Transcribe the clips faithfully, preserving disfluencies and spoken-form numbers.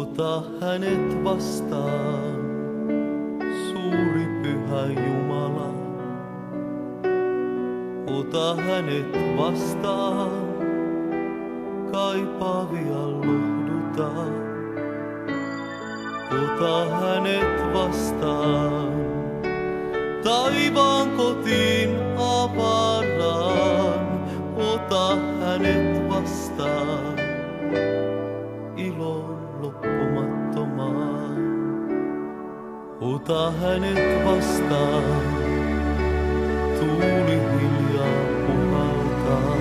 Ota hänet vastaan, suuri pyhä Jumala. Ota hänet vastaan, kaipaavia lohduta. Ota hänet vastaan, taivaan kotiin avaraan. Ota hänet vastaan, ilon loppumattomaan. Ota hänet vastaan, tuuli hiljaa puhaltaa.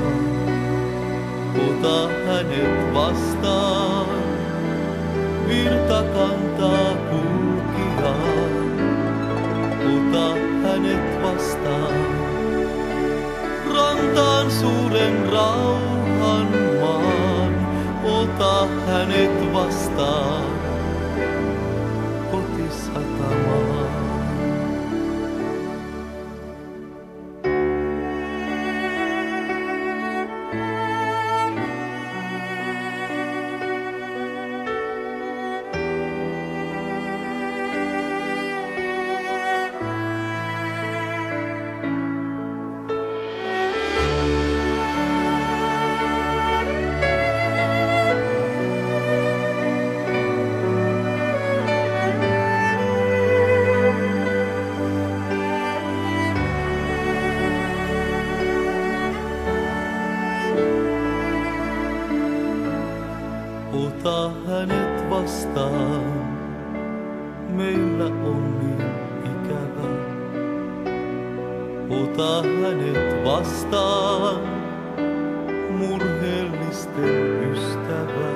Ota hänet vastaan, virta kantaa kulkijaa. Ota hänet vastaan, rantaan suuren rauhan maan. Ota hänet vastaan, kotisatamaan. Ota hänet vastaan, meillä on niin ikävä. Ota hänet vastaan, murheellisten ystävä.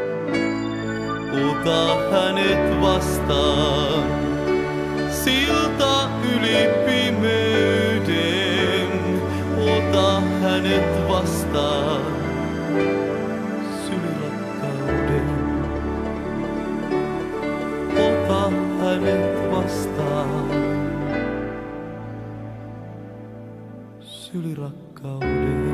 Ota hänet vastaan, silta yli pimeyden. Ota hänet vastaan, hänet vastaan, sylirakkauden.